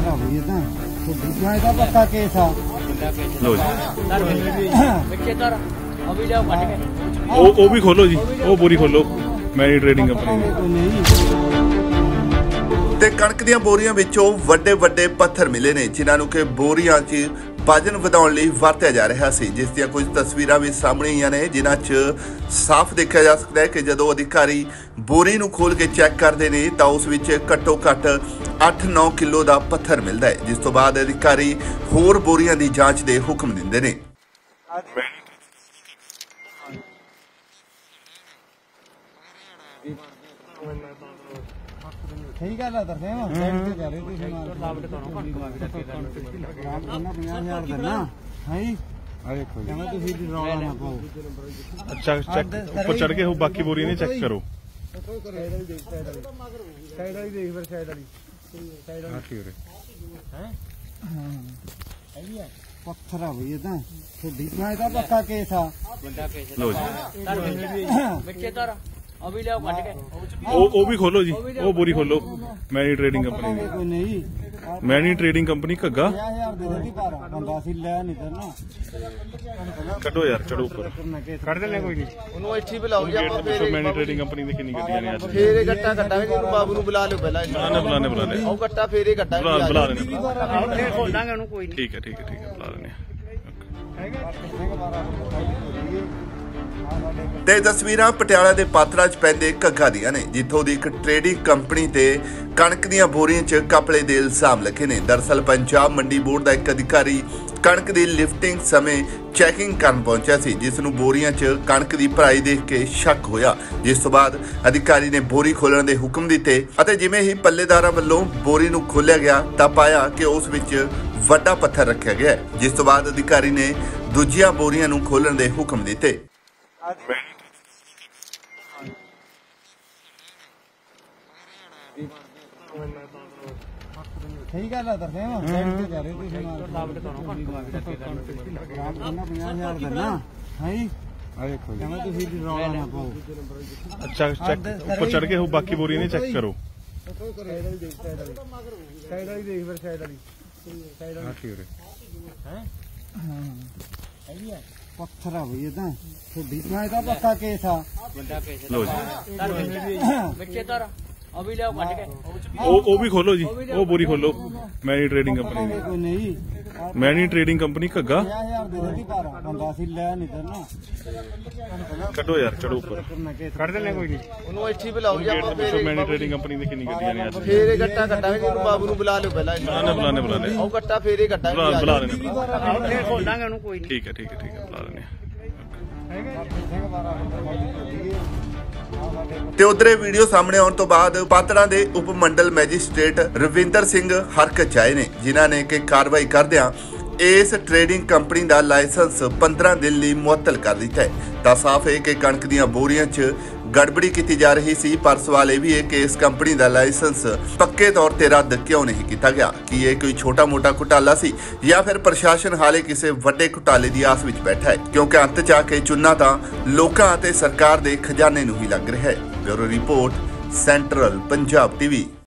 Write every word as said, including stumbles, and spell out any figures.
ਪੱਥਰ ਆ ਬਈ ਇਹ ਤਾਂ ਦੂਜਾ ਇਹਦਾ ਪੱਕਾ ਕੇਸ ਆ। ਲੋ ਜੀ ਵਿੱਚੇ ਧਰ ਉਹ ਵੀ ਲਿਆਓ ਕੱਢ ਕੇ ਉਹ ਉਹ ਵੀ ਖੋਲੋ ਜੀ, ਉਹ ਬੋਰੀ ਖੋਲੋ ਮੈਨੀ ਟ੍ਰੇਡਿੰਗ ਕੰਪਨੀ ਦੀ। ਤੇ ਕਣਕ ਦੀਆਂ ਬੋਰੀਆਂ ਵਿੱਚੋਂ ਵੱਡੇ ਵੱਡੇ ਪੱਥਰ ਮਿਲੇ ਨੇ ਜਿਨ੍ਹਾਂ ਨੂੰ ਕਿ ਬੋਰੀਆਂ 'ਚ ਵਜਨ ਵਧਾਉਣ ਲਈ ਵਰਤਿਆ ਜਾ ਰਿਹਾ ਸੀ, ਜਿਸ ਦੀਆਂ ਕੁਝ ਤਸਵੀਰਾਂ ਵੀ ਸਾਹਮਣੇ ਆਈਆਂ ਨੇ ਜਿਨ੍ਹਾਂ 'ਚ ਸਾਫ਼ ਦੇਖਿਆ ਜਾ ਸਕਦਾ ਹੈ ਕਿ ਜਦੋਂ ਅਧਿਕਾਰੀ ਬੋਰੀ ਨੂੰ ਖੋਲ ਕੇ ਚੈੱਕ ਕਰਦੇ ਨੇ ਤਾਂ ਉਸ ਵਿੱਚ ਘੱਟੋ ਘੱਟ ਅੱਠ ਨੌ ਕਿਲੋ ਦਾ ਪੱਥਰ ਮਿਲਦਾ ਹੈ, ਜਿਸ ਤੋਂ ਬਾਅਦ ਅਧਿਕਾਰੀ ਹੋਰ ਬੋਰੀਆਂ ਦੀ ਜਾਂਚ ਦੇ ਹੁਕਮ ਦਿੰਦੇ ਨੇ। ਸਹੀ ਗੱਲ ਆ ਦਰਦੇ ਨਾ ਸਾਈਡ ਤੇ ਜਾ ਰਹੇ ਤੁਸੀਂ ਲਾਵਟ ਕਰੋ ਪੰਜਾਹ ਹਜ਼ਾਰ ਦੇਣਾ ਹੈ। ਆ ਦੇਖੋ ਜਿਵੇਂ ਤੁਸੀਂ ਵੀ ਰੌਲਾ ਨਾ ਪਾਓ। ਅੱਛਾ ਚੈੱਕ ਉੱਪਰ ਚੜ ਕੇ ਉਹ ਬਾਕੀ ਬੋਰੀਆਂ ਨੇ ਚੈੱਕ ਕਰੋ। ਸਾਈਡ ਵਾਲੀ ਦੇਖ ਸਾਈਡ ਵਾਲੀ ਦੇਖ ਫਿਰ ਸਾਈਡ ਵਾਲੀ ਸਾਈਡ ਵਾਲੀ ਕੀ ਹੋ ਰਿਹਾ ਹੈ। ਹਾਂ ਇਹ ਪੱਥਰ ਆ ਬਈ ਇਹ ਤਾਂ ਤੁਹਾਡੀ ਮੈਂ ਤਾਂ ਪੱਕਾ ਕੇਸ ਆ। ਵੱਡਾ ਕੇਸ ਲੋ ਜੀ ਧਰ ਵਿੱਚੇ ਧਰ ਉਹ ਵੀ ਲਿਆਓ ਕੱਢ ਕੇ ਉਹ ਉਹ ਵੀ ਖੋਲੋ ਜੀ, ਉਹ ਬੋਰੀ ਖੋਲੋ ਮੈਨੀ ਟ੍ਰੇਡਿੰਗ ਕੰਪਨੀ ਦੀ। ਕੋਈ ਨਹੀਂ ਮੈਨੀ ਟ੍ਰੇਡਿੰਗ ਕੰਪਨੀ ਘੱਗਾ ਪੰਜਾਹ ਹਜ਼ਾਰ ਦੇ ਦਿੱਤੀ ਪਰ ਬੰਦਾ ਸੀ ਲੈ ਨਹੀਂ ਕਰਨਾ। ਕੱਢੋ ਯਾਰ, ਚੜੋ ਉੱਪਰ ਕੱਢ ਦਿੰਦੇ ਕੋਈ ਨਹੀਂ ਉਹਨੂੰ ਇੱਥੇ ਬੁਲਾਓ ਜੀ ਆਪਾਂ ਫੇਰ ਮੈਨੀ ਟ੍ਰੇਡਿੰਗ ਕੰਪਨੀ ਦੀ ਕਿੰਨੀ ਗੱਡੀਆਂ ਨੇ ਅੱਜ। ਫੇਰੇ ਗੱਟਾ ਕੱਟਾਂਗੇ ਜੀ, ਬਾਬੂ ਨੂੰ ਬੁਲਾ ਲਿਓ ਪਹਿਲਾਂ। ਬੁਲਾਣੇ ਬੁਲਾਣੇ ਬੁਲਾਣੇ ਉਹ ਗੱਟਾ ਫੇਰੇ ਕੱਟਾਂਗੇ ਬੁਲਾ ਬੁਲਾ ਲੈਣੇ। ਫੇਰ ਖੋਲ ਦਾਂਗੇ ਉਹਨੂੰ ਕੋਈ ਨਹੀਂ। ਠੀਕ ਹੈ ਠੀਕ ਹੈ ਠੀਕ ਹੈ ਬੁਲਾ ਲੈਣੇ। ਤੇ ਤਸਵੀਰਾਂ ਪਟਿਆਲਾ ਦੇ ਪਾਤੜਾ 'ਚ ਪੈਂਦੇ ਘੱਗਾ ਦੀਆਂ ਨੇ, ਜਿੱਥੋਂ ਦੀ ਇੱਕ ਟ੍ਰੇਡਿੰਗ ਕੰਪਨੀ ਤੇ ਕਣਕ ਦੀਆਂ ਬੋਰੀਆਂ 'ਚ ਕਪੜੇ ਦੇ ਇਲਜ਼ਾਮ ਲੱਗੇ ਨੇ। ਦਰਅਸਲ ਪੰਜਾਬ ਮੰਡੀ ਬੋਰਡ ਦਾ ਇੱਕ ਅਧਿਕਾਰੀ ਕਣਕ ਦੀ ਲਿਫਟਿੰਗ ਸਮੇਂ ਚੈਕਿੰਗ ਕਰਨ ਪਹੁੰਚਿਆ ਸੀ, ਜਿਸ ਨੂੰ ਬੋਰੀਆਂ 'ਚ ਕਣਕ ਦੀ ਭਰਾਈ ਦੇਖ ਕੇ ਸ਼ੱਕ ਹੋਇਆ, ਜਿਸ ਤੋਂ ਬਾਅਦ ਅਧਿਕਾਰੀ ਨੇ ਬੋਰੀ ਖੋਲਣ ਦੇ ਹੁਕਮ ਦਿੱਤੇ ਅਤੇ ਜਿਵੇਂ ਹੀ ਪੱਲੇਦਾਰਾਂ ਵੱਲੋਂ ਬੋਰੀ ਨੂੰ ਖੋਲ੍ਹਿਆ ਗਿਆ ਤਾਂ ਪਾਇਆ ਕਿ ਉਸ ਵਿੱਚ ਵੱਡਾ ਪੱਥਰ ਰੱਖਿਆ ਗਿਆ, ਜਿਸ ਤੋਂ ਬਾਅਦ ਅਧਿਕਾਰੀ ਨੇ ਦੂਜੀਆਂ ਬੋਰੀਆਂ ਨੂੰ ਖੋਲਣ ਦੇ ਹੁਕਮ ਦਿੱਤੇ। ਸਹੀ ਗੱਲ ਆ ਦਰਦੇ ਨਾ ਸਾਈਡ ਤੇ ਜਾ ਰਹੇ ਤੁਸੀਂ ਲਾਵਟ ਕਰੋ ਪੰਜਾਹ ਹਜ਼ਾਰ ਦੇਣਾ ਹੈ। ਆ ਦੇਖੋ ਜਿਵੇਂ ਤੁਸੀਂ ਵੀ ਰੌਲਾ ਨਾ ਪਾਓ। ਅੱਛਾ ਚੈੱਕ ਉੱਪਰ ਚੜ ਕੇ ਉਹ ਬਾਕੀ ਬੋਰੀਆਂ ਨੇ ਚੈੱਕ ਕਰੋ। ਸਾਈਡ ਵਾਲੀ ਦੇਖ ਸਾਈਡ ਵਾਲੀ ਸਾਈਡ ਵਾਲੀ ਦੇਖ ਫਿਰ ਸਾਈਡ ਵਾਲੀ ਸਾਈਡ ਵਾਲੀ ਕੀ ਹੋ ਰਿਹਾ ਹੈ। ਹਾਂ ਪੱਥਰ ਆ ਬਈ ਇਹ ਤਾਂ ਤੁਹਾਡੀ ਮੈਂ ਤਾਂ ਪੱਕਾ ਕੇਸ ਆ। ਵੱਡਾ ਕੇਸ ਲੋ ਜੀ ਧਰ ਵਿੱਚੇ ਧਰ ਉਹ ਵੀ ਲਿਆਓ ਕੱਢ ਕੇ ਉਹ ਉਹ ਵੀ ਖੋਲੋ ਜੀ, ਉਹ ਬੋਰੀ ਖੋਲੋ ਮੈਨੀ ਟ੍ਰੇਡਿੰਗ ਕੰਪਨੀ ਦੀ। ਕੋਈ ਨਹੀਂ ਮੈਨੀ ਟ੍ਰੇਡਿੰਗ ਕੰਪਨੀ ਘੱਗਾ ਪੰਜਾਹ ਹਜ਼ਾਰ ਦੇ ਦਿੱਤੀ ਪਰ ਬੰਦਾ ਸੀ ਲੈ ਨਹੀਂ ਕਰਨਾ। ਕੱਢੋ ਯਾਰ, ਚੜੋ ਉੱਪਰ ਕੱਢ ਦਿੰਦੇ ਕੋਈ ਨਹੀਂ ਉਹਨੂੰ ਇੱਥੇ ਬੁਲਾਓ ਜੀ ਆਪਾਂ ਫੇਰੇ ਮੈਨੀ ਟ੍ਰੇਡਿੰਗ ਕੰਪਨੀ ਦੀ ਕਿੰਨੀ ਗੱਡੀਆਂ ਨੇ ਅੱਜ। ਫੇਰੇ ਗੱਟਾ ਕੱਟਾਂਗੇ ਜੀ, ਬਾਬੂ ਨੂੰ ਬੁਲਾ ਲਿਓ ਪਹਿਲਾਂ। ਬੁਲਾਣੇ ਬੁਲਾਣੇ ਬੁਲਾਣੇ ਉਹ ਗੱਟਾ ਫੇਰੇ ਕੱਟਾਂਗੇ ਬੁਲਾ ਬੁਲਾ ਲੈਣੇ। ਫੇਰ ਖੋਲ ਦਾਂਗੇ ਉਹਨੂੰ ਕੋਈ ਨਹੀਂ। ਠੀਕ ਹੈ ਠੀਕ ਹੈ ਠੀਕ ਹੈ ਬੁਲਾ ਲੈਣੇ। ਤੇ ਉਧਰੇ ਵੀਡੀਓ ਸਾਹਮਣੇ ਆਉਣ ਤੋਂ ਬਾਅਦ ਪਾਤੜਾ ਦੇ ਉਪ ਮੰਡਲ ਮੈਜਿਸਟ੍ਰੇਟ ਰਵਿੰਦਰ ਸਿੰਘ ਹਰਕਤ 'ਚ ਆਏ ਨੇ, ਜਿਨ੍ਹਾਂ ਨੇ ਕਿ ਕਾਰਵਾਈ ਕਰਦਿਆਂ ਇਸ ਟ੍ਰੇਡਿੰਗ ਕੰਪਨੀ ਦਾ ਲਾਇਸੈਂਸ ਪੰਦਰਾਂ ਦਿਨ ਲਈ ਮੁਅੱਤਲ ਕਰ ਦਿੱਤਾ ਹੈ। ਤਾਂ ਸਾਫ਼ ਹੈ ਕਿ ਕਣਕ ਦੀਆਂ ਬੋਰੀਆਂ 'ਚ ਗੜਬੜੀ ਕੀਤੀ ਜਾ ਰਹੀ ਸੀ, ਪਰ ਸਵਾਲ ਇਹ ਵੀ ਹੈ ਕਿ ਇਸ ਕੰਪਨੀ ਦਾ ਲਾਇਸੈਂਸ ਪੱਕੇ ਤੌਰ ਤੇ ਰੱਦ ਕਿਉਂ ਨਹੀਂ ਕੀਤਾ ਗਿਆ। ਕੀ ਇਹ ਕੋਈ ਛੋਟਾ-ਮੋਟਾ ਘੁਟਾਲਾ ਸੀ ਜਾਂ ਫਿਰ ਪ੍ਰਸ਼ਾਸਨ ਹਾਲੇ ਕਿਸੇ ਵੱਡੇ ਘੁਟਾਲੇ ਦੀ ਆਸ ਵਿੱਚ ਬੈਠਾ ਹੈ, ਕਿਉਂਕਿ ਅੰਤ 'ਚ ਆ ਕੇ ਚੁਣਨਾ ਤਾਂ ਲੋਕਾਂ ਅਤੇ ਸਰਕਾਰ ਦੇ ਖਜ਼ਾਨੇ ਨੂੰ ਹੀ ਲੱਗ ਰਿਹਾ ਹੈ। Bureau report, central Punjab TV.